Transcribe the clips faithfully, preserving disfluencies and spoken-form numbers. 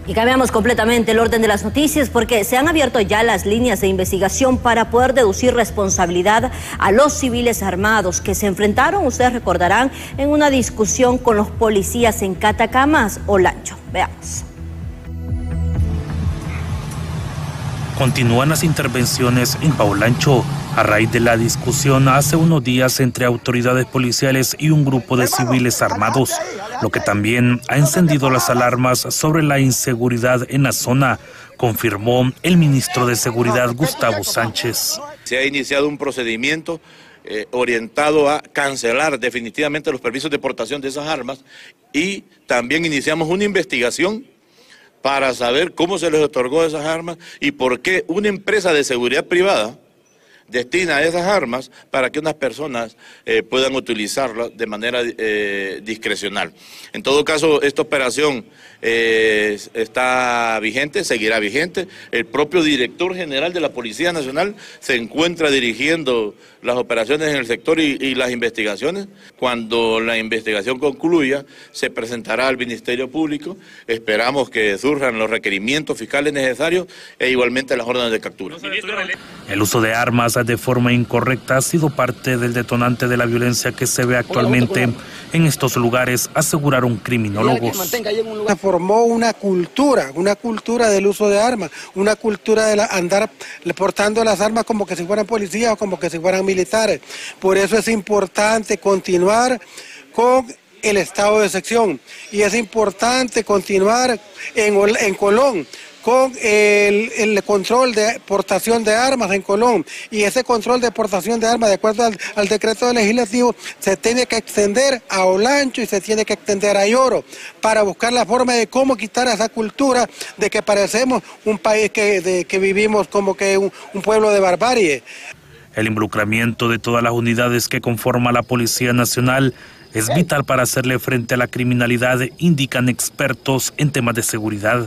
Y cambiamos completamente el orden de las noticias porque se han abierto ya las líneas de investigación para poder deducir responsabilidad a los civiles armados que se enfrentaron, ustedes recordarán, en una discusión con los policías en Catacamas, Olancho. Veamos. Continúan las intervenciones en Olancho a raíz de la discusión hace unos días entre autoridades policiales y un grupo de civiles armados, lo que también ha encendido las alarmas sobre la inseguridad en la zona, confirmó el ministro de Seguridad, Gustavo Sánchez. Se ha iniciado un procedimiento eh, orientado a cancelar definitivamente los permisos de portación de esas armas y también iniciamos una investigación para saber cómo se les otorgó esas armas y por qué una empresa de seguridad privada destina esas armas para que unas personas eh, puedan utilizarlas de manera eh, discrecional. En todo caso, esta operación eh, está vigente, seguirá vigente. El propio director general de la Policía Nacional se encuentra dirigiendo las operaciones en el sector y, y las investigaciones. Cuando la investigación concluya, se presentará al Ministerio Público. Esperamos que surjan los requerimientos fiscales necesarios e igualmente las órdenes de captura. El uso de armas de forma incorrecta ha sido parte del detonante de la violencia que se ve actualmente en estos lugares, aseguraron criminólogos. Se formó una cultura, una cultura del uso de armas, una cultura de la, andar portando las armas como que si fueran policías o como que si fueran militares. Por eso es importante continuar con el estado de excepción y es importante continuar en, en Colón con el, el control de portación de armas en Colón, y ese control de portación de armas, de acuerdo al, al decreto legislativo, se tiene que extender a Olancho y se tiene que extender a Yoro, para buscar la forma de cómo quitar esa cultura de que parecemos un país que, de, que vivimos como que un, un pueblo de barbarie. El involucramiento de todas las unidades que conforman la Policía Nacional es vital para hacerle frente a la criminalidad, indican expertos en temas de seguridad.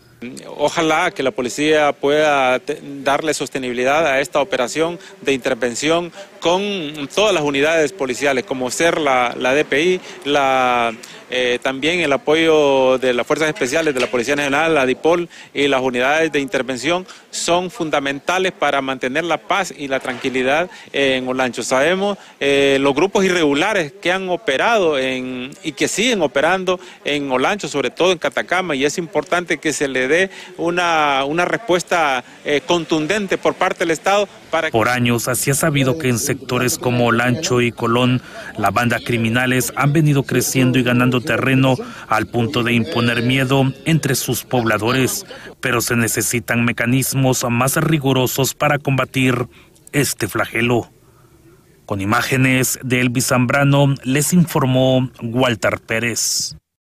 Ojalá que la policía pueda darle sostenibilidad a esta operación de intervención con todas las unidades policiales, como ser la, la D P I, la, eh, también el apoyo de las Fuerzas Especiales de la Policía Nacional, la DIPOL y las unidades de intervención son fundamentales para mantener la paz y la tranquilidad en Olancho. Sabemos eh, los grupos irregulares que han operado en, y que siguen operando en Olancho, sobre todo en Catacama, y es importante que se le dé una, una respuesta eh, contundente por parte del Estado. Para... Por años así ha sabido que en sectores como Olancho y Colón, las bandas criminales han venido creciendo y ganando terreno al punto de imponer miedo entre sus pobladores, pero se necesitan mecanismos más rigurosos para combatir este flagelo. Con imágenes de Elvis Zambrano, les informó Walter Pérez.